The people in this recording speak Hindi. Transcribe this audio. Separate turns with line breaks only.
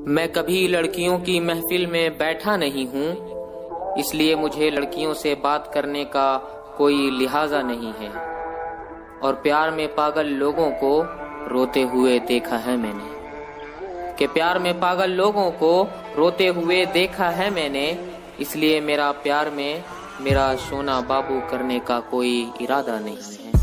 मैं कभी लड़कियों की महफिल में बैठा नहीं हूँ, इसलिए मुझे लड़कियों से बात करने का कोई लिहाजा नहीं है। और प्यार में पागल लोगों को रोते हुए देखा है मैंने, कि प्यार में पागल लोगों को रोते हुए देखा है मैंने। इसलिए मेरा प्यार में मेरा सोना बाबू करने का कोई इरादा नहीं है।